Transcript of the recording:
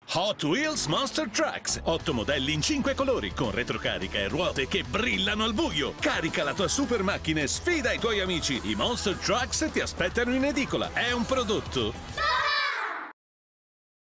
Hot Wheels Monster Trucks. 8 modelli in 5 colori, con retrocarica e ruote che brillano al buio. Carica la tua super macchina e sfida i tuoi amici. I Monster Trucks ti aspettano in edicola. È un prodotto